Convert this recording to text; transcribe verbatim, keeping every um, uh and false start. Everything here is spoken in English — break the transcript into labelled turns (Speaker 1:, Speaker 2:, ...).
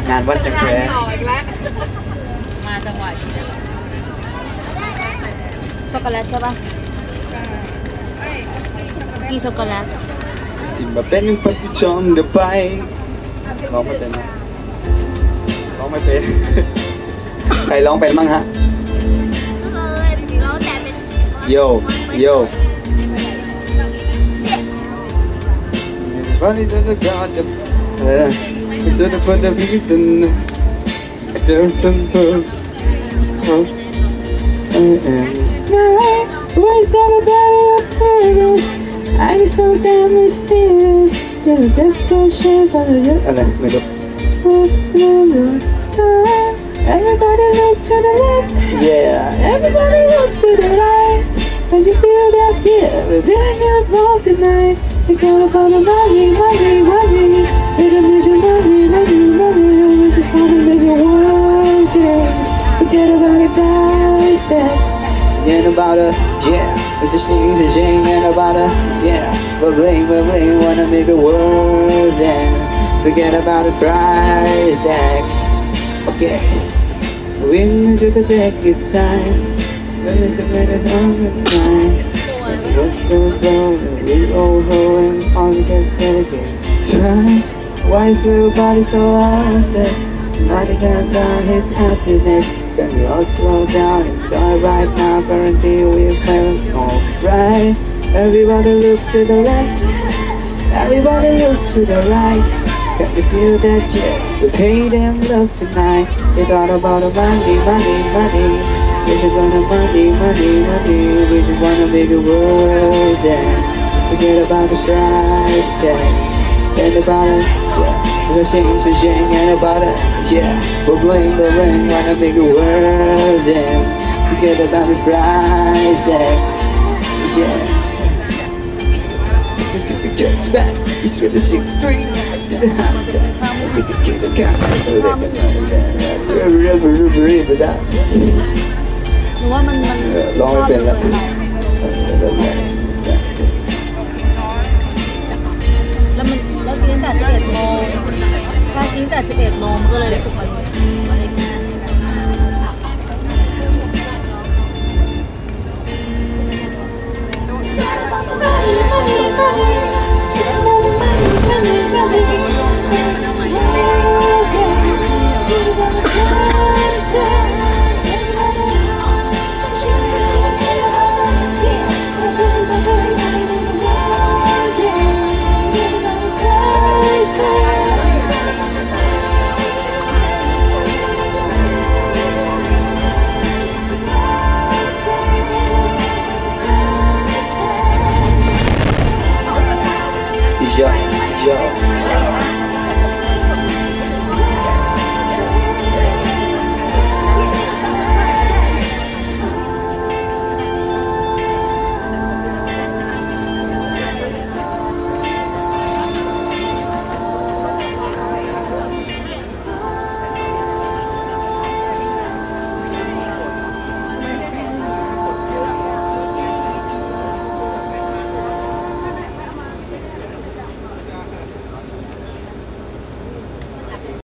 Speaker 1: งานวัดจังแผล
Speaker 2: มาจังหวะช็อกโกแลตใช่ปะกี่ช็อกโกแลต
Speaker 1: สิมาเป็นปัจจุบันเดี๋ยวไปร้องไม่เป็นร้องไม่เป็นใครร้องเป็นบ้างฮะโยโย่วันนี้จะต้องการจะเออจะต้องพูดแบบนี้ตึ้งเดินตึ้งตึ้งเออเออ Why is everybody famous? I'm so damn mysterious. You're the best conscious on the earth. อะไรไม่รู้ Everybody look to the left, yeah. Everybody look to the right. Can you feel that here? We're feeling your love tonight. It's all about the money, money, money. We don't need your money, money, money. We just wanna make it worth it. Forget about the price tag. Forget about it, yeah. It's just things that ain't and about it, yeah. We're bling, we're bling. Wanna make it worth it. Forget about the price tag. Okay. We into the deck, it's time. When it's a minute on the time. Look for the flow, we all go and all gets better again. Try. Why is everybody so upset? Nobody got down his happiness. Can we all slow down and die right now? Guarantee we'll play all right. Everybody look to the left. Everybody look to the right. Can you feel that yes? We pay them love tonight. It's all about the money, money, money. We just wanna money, money, money. We just wanna make it worth it. Forget about the price tag. Forget about it, yeah. The shame, the shame, and about it, yeah. We're bling, we're bling, wanna make it worth it. Forget about the price tag, yeah. Just back, just get the six three. To the house, we can keep the cat.
Speaker 2: หรือว่ามันมัน
Speaker 1: ร้องไม่เป็นแล้ว
Speaker 2: แล้วมันแล้วกินแต่สิบเอ็ดโมงถ้ากินแต่สิบเอ็ดโมงก็เลยรู้สึกมันมัน